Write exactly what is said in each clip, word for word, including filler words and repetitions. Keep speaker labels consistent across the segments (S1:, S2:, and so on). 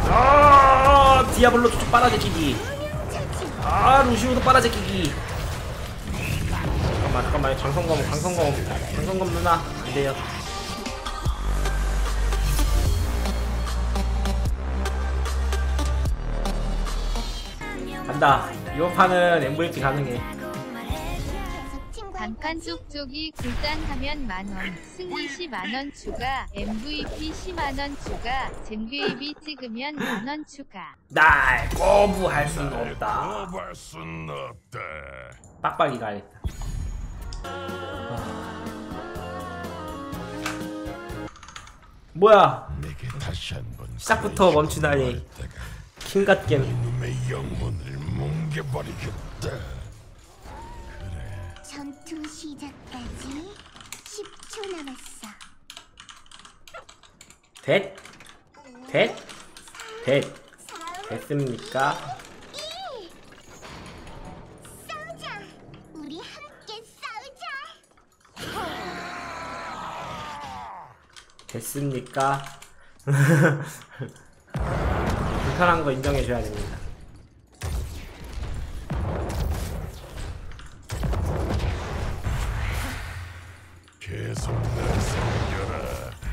S1: 아 디아블로 쭉 빨아제끼기. 아 루시우도 빨아제끼기. 잠깐만 잠깐만 강성검 강성검 강성검 누나 안돼요. 간다. 이번 판은 엠브이피 가능해.
S2: 단판 쪽쪽이 굴단하면 만원, 승리시 만원 추가, 엠브이피 시 만원 추가, 잼게이비 찍으면 만원 추가.
S1: 날 거부할 순 없다.
S3: 거부할 순 없다.
S1: 빡빡이 가야겠다. 뭐야?
S3: 내게 다시 한번
S1: 시작부터 멈추다니. 킹갓겜.
S3: 이놈의 영혼을 뭉개버리겠다.
S4: 전투 시작까지 십 초 남았어.
S1: 됐? 됐? 됐? 됐습니까?
S4: 싸우자. 우리 함께 싸우자.
S1: 됐습니까? 불편한 거 인정해줘야 됩니다.
S3: 계속 날 섬겨라.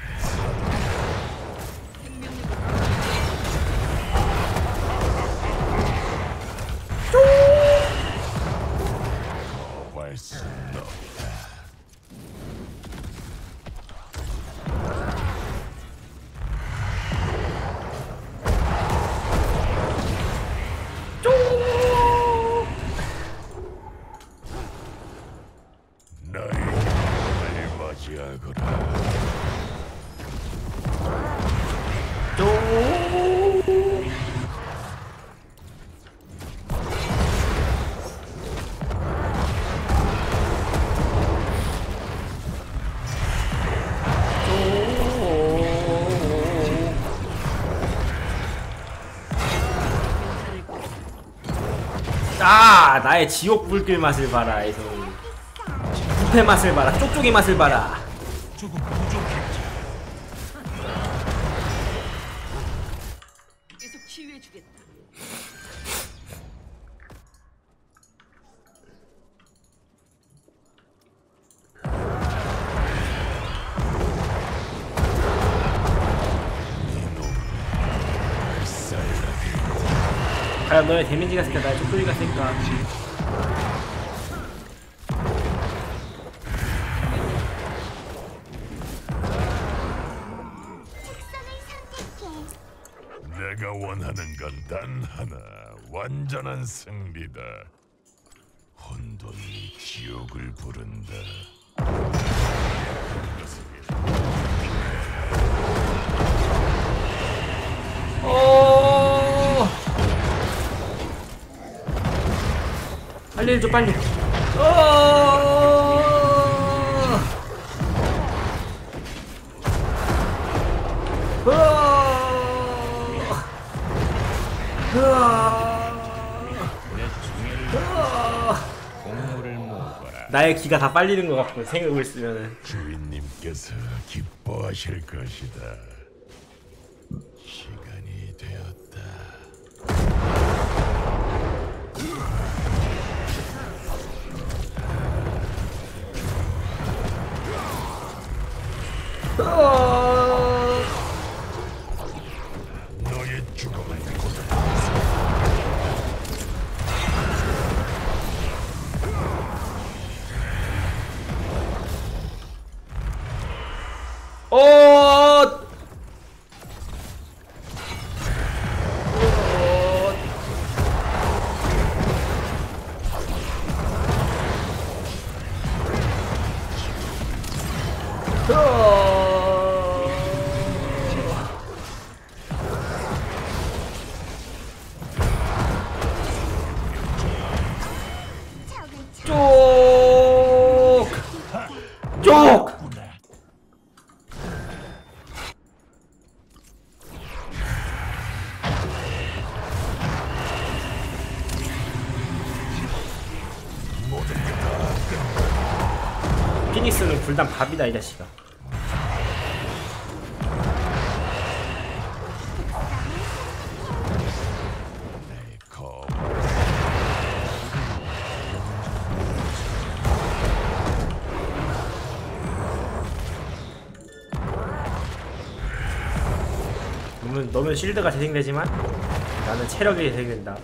S3: 거부할 순 없다. 나의 영혼을 맞이하거라.
S1: 아 나의 지옥 불길 맛을 봐라. 이성 부패 맛을 봐라. 쪽쪽이 맛을 봐라.
S3: 조금 부족했지.
S5: 계속 치유해주겠다.
S1: 과연 너의 데미지가 쓸까 나의 쪽쪽이가 쓸까.
S3: 내가 원하는 건 단 하나, 완전한 승리다. 혼돈이 지옥을 부른다.
S1: 오 빨리 해줘 빨리. 오 나의 기가 다 빨리는 것 같고 생각을 쓰면은
S3: 주인님께서 기뻐하실 것이다. 시간이 되었다. 너의 죽음을
S1: 어 쪽! 쪽! 피닉스는 굴단 밥이다 이 자식아. 너는, 너는 실드가 재생되지만 나는 체력이 재생된다.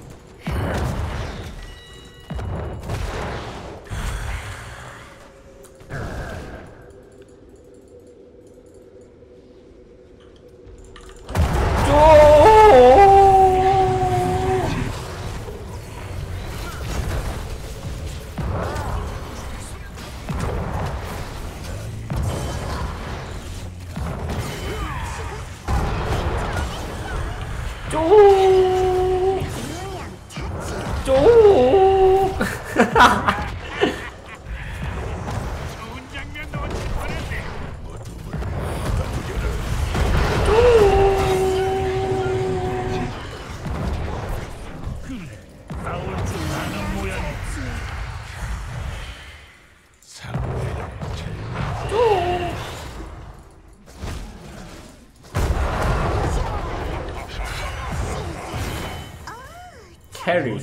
S1: 캐리.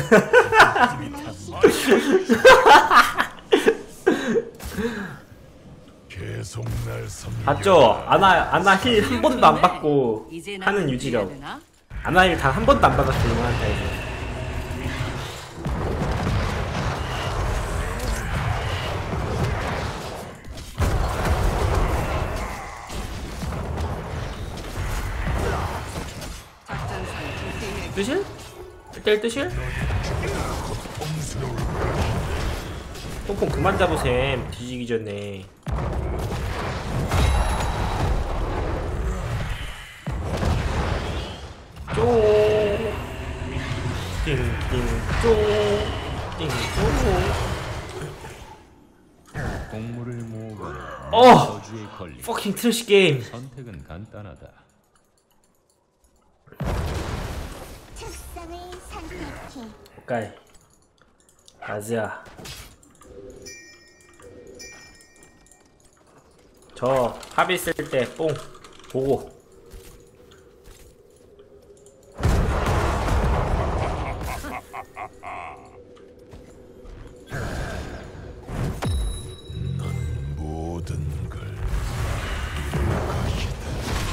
S3: 계속 날 섬기게
S1: 봤죠? 아나 아나 힐 한 번도 안 받고 하는 유지력. 아나 힐 단 한 번도 안 받았어 이거 한타에서. 뜨실? 일 대일 뜨실? 뽕뽕 그만 잡으셈. 뒤지기 전에. 쪼 띵띵 쪼띵 쪼.
S5: 공물을 모으거나
S1: 어!
S5: 저주에 걸리
S1: 퍼킹 트래시 게임.
S5: 선택은 간단하다.
S4: 책상을 선택해.
S1: 오케이. 가즈야. 저 합 있을 때 뽕 보고.
S3: 모든 걸 이룰 것이다.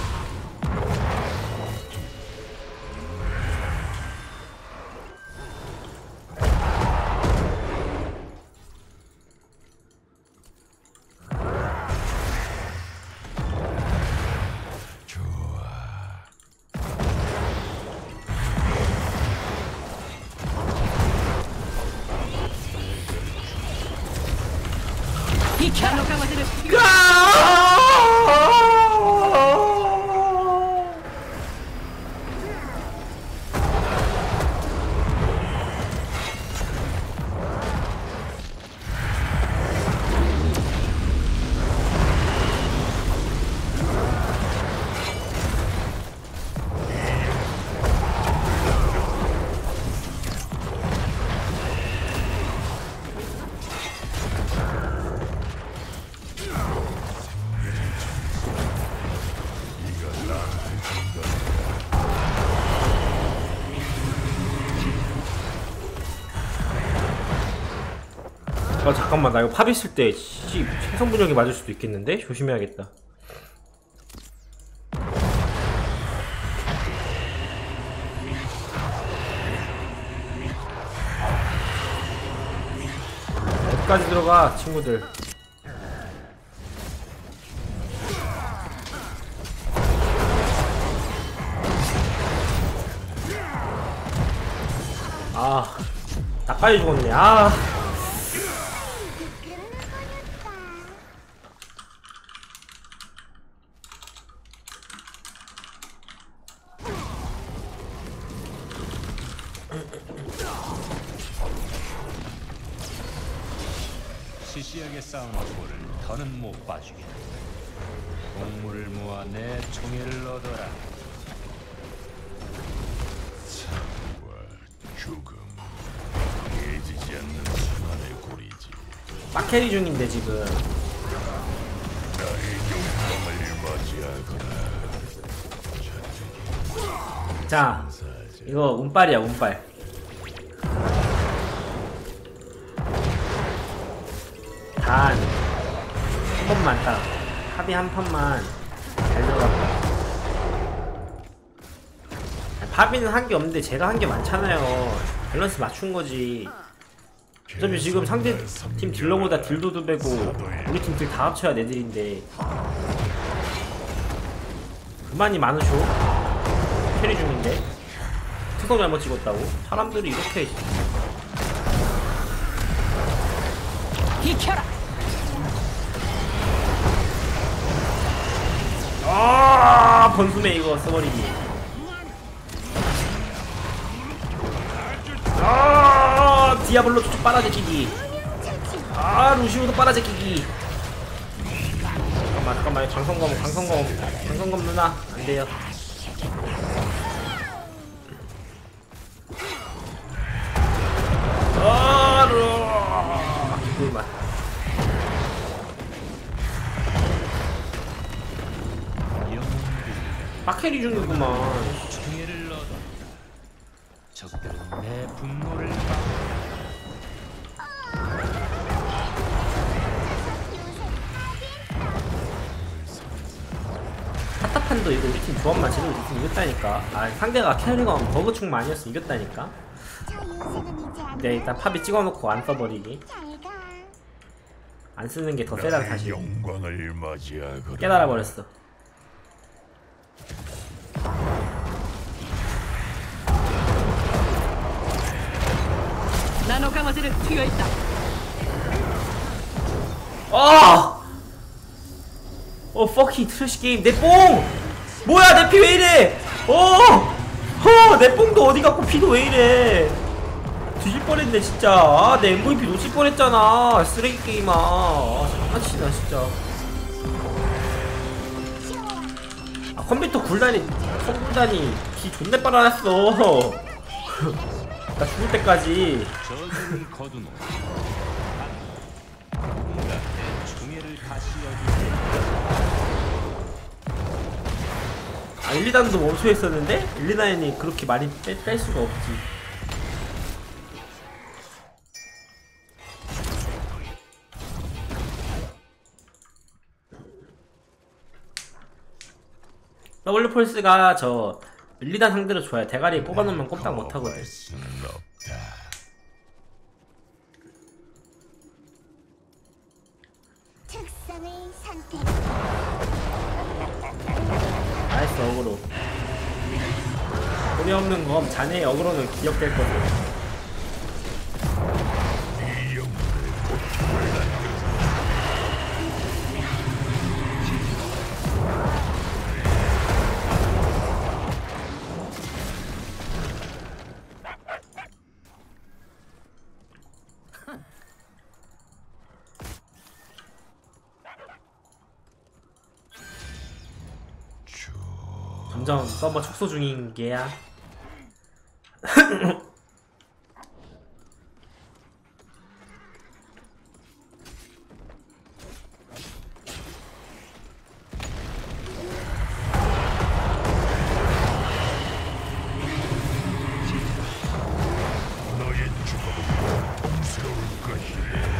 S1: 아 잠깐만 나 이거 팝 있을 때 씨 생성분열기 맞을 수도 있겠는데? 조심해야겠다. 어디까지 들어가 친구들. 아 나까지 죽었네. 아
S5: 시시하게 싸우는 부를 더는 못 봐주겠다. 공물을 모아 내 총애를 얻어라.
S3: 삶과 죽음 깨지지 않는 순환의 고리지.
S1: 빡캐리 중인데 지금.
S3: 나의 영광을 맞이하거나
S1: 자 이거 운빨이야 운빨. 단 한 번만 딱 합의 한 판만 잘 들어가. 파비는 한 게 없는데 제가 한 게 많잖아요. 밸런스 맞춘 거지. 어차피 지금 상대 팀 딜러보다 딜도 두 배고 우리 팀 딜 다 합쳐야 내 딜인데 그만이 많으쇼? 캐리 중인데 특성 잘못 찍었다고? 사람들이 이렇게
S6: 비켜라.
S1: 아 번숨에 이거 써버리기. 아 디아블로 쭉 빨아제끼기. 아 루시우도 빨아제끼기. 잠깐만 잠깐만 강성검 강성검 강성검 누나 안돼요. 아루 기꿀맛. 빡캐리 중이구만.
S5: 총애를 얻어 적들은 내 분노를 받
S1: 타타판도 이거 우리 팀 조합만 제대로 있으면 이겼다니까. 아 상대가 캐리가 버그충 많이었으면 이겼다니까.
S4: 저 요새는 이제 안
S1: 네 일단 팝이 찍어놓고 안 써버리기.
S4: 잘 가.
S1: 안 쓰는 게 더 세다는
S3: 나의
S1: 사실
S3: 영광을 맞이하거라.
S1: 깨달아버렸어.
S6: 나노 강화제를 투여했다.
S1: 아! 어 퍼킹 트래시 게임 내 뽕! 뭐야 내 피 왜 이래! 어! 허! 내 뽕도 어디 갔고 피도 왜 이래! 뒤질 뻔했네 진짜. 아, 내 엠브이피 놓칠 뻔했잖아 쓰레기 게임아. 아 장난치나 진짜. 아 컴퓨터 굴다니 컴굴다니 기 존내 빨아놨어. 나 죽을 때까지.
S5: 저주를 거두노 누군가 내 총애를 다시 여기
S1: 아 일, 이 단도 멈춰 있었는데 일, 이 단이 그렇게 많이 빼, 뺄 수가 없지. 더블 폴스가 저 일, 이 단 상대로 좋아요. 대가리에 꼽아놓으면 꼼딱 못하거든.
S3: 수는 없다.
S4: 특성을 선택.
S1: 나이스 어그로. 소리 없는 검 자네의 어그로는 기억될 거고. 점점 서버 축소 중인 게야.
S3: 너의 죽음은 공스러울 것이다.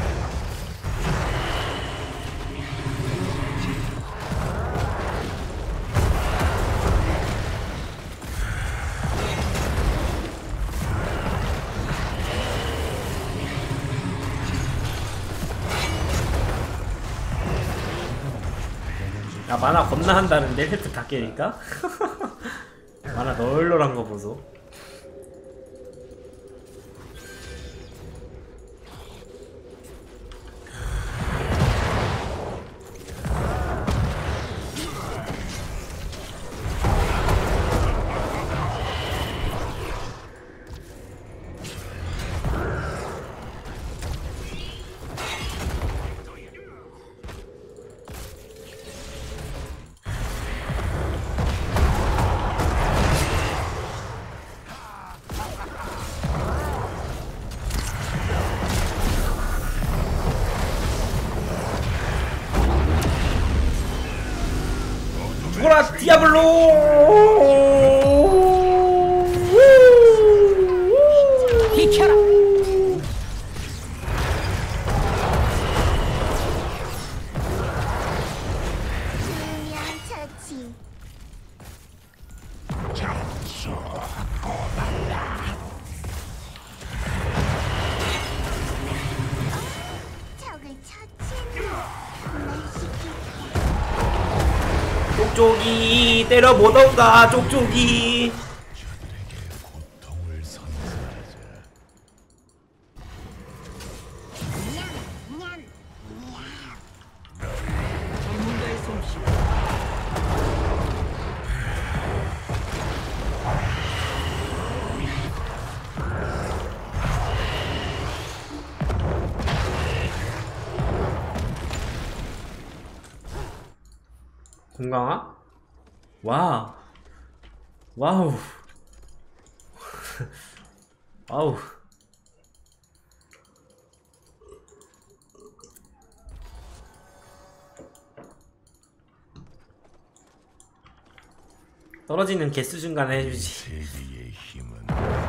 S1: 야 만화 겁나 한다는데 혜택 다 깨니까? 만화 널널한 거 보소. 죽어라 디아블로!
S6: 비켜라.
S4: 두명 처치.
S3: 장수
S1: 쪽쪽이 때려보던가 쪽쪽이.
S3: 고통을 선사하자.
S6: 전문가의 솜씨.
S1: 건강아? 와 와우 와우. 떨어지는 개수 중간에 해주지.
S3: 세계의 힘은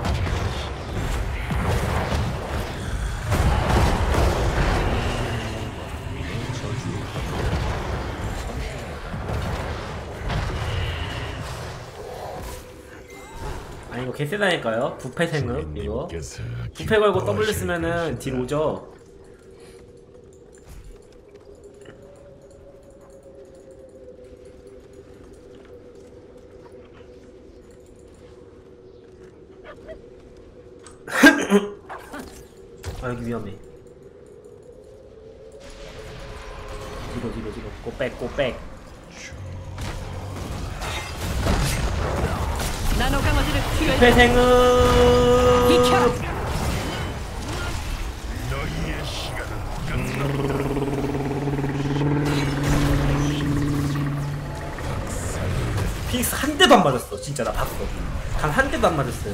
S1: 아니 이거 개쎄다니까요. 부패 생음 이거.
S3: 주님께서
S1: 부패 걸고 W
S3: 기뻐하실
S1: 쓰면은 딜
S3: 것이다.
S1: 오죠. 아 여기 위험해. 뒤로 뒤로 뒤로 꼬백 꼬백.
S6: 나노 강화제를 투여해.
S1: 회생은
S6: 비켜.
S3: 너희의 시간은
S1: 핑스 한 대도 안 맞았어. 진짜 나 봤어. 단 한 대도 안 맞았어요.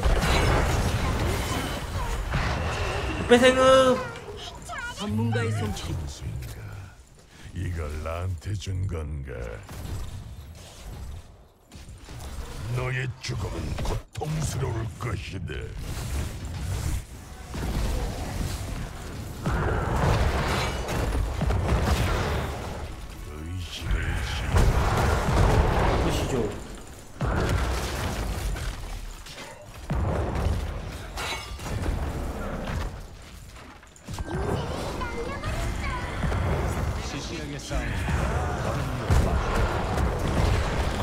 S1: 회생은
S6: 전문가의 솜씨.
S3: 끝인가? 이걸 나한테 준 건가? 너의 죽음은 고통스러울 것이다. 의식을 시
S1: 보시죠.
S5: 시시하게 싸우는 더는 못 봐주겠다.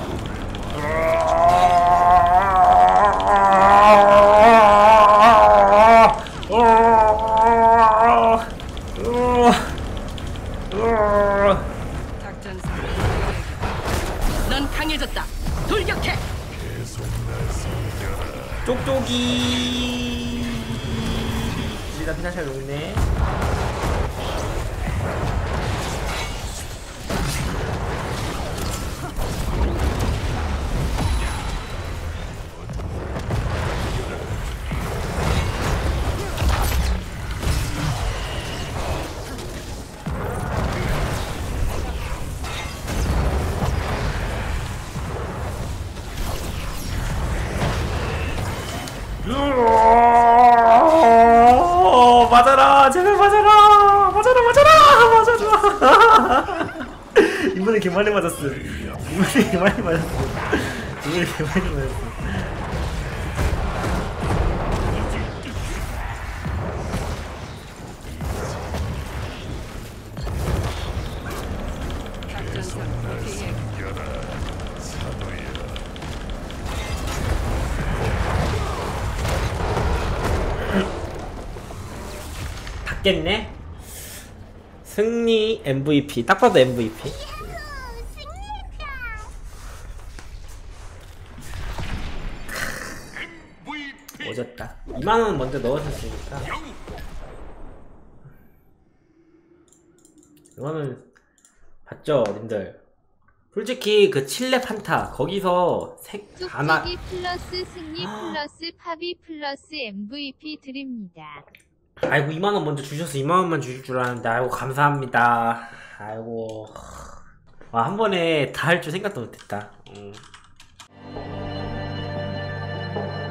S6: 작전사. 넌 강해졌다. 돌격해.
S3: 계속 날 섬겨라.
S1: 쪽쪽이. 일단 피나샬 용네. 으어, 맞아라 제발 맞아라 맞아라 맞아라 맞아라. 이번에 개 많이 맞았어. 이번에 개 많이 맞았어. 이번에 개 많이 맞았어.
S6: 작전사. 대행.
S3: 섬겨라. 사도야.
S1: 닿겠네. 승리 엠브이피 딱 봐도 엠브이피.
S4: 승리했다.
S1: 오졌다. 이만원 먼저 넣으셨으니까 이거는 봤죠 님들. 솔직히 그 칠렙 한타 거기서 색 하나
S2: 쪽쪽이 플러스 승리 플러스 팝이 플러스 엠브이피 드립니다.
S1: 아이고 이만원 먼저 주셔서 이만원만 주실 줄 알았는데 아이고 감사합니다. 아이고 와 한 번에 다 할 줄 생각도 못했다. 음.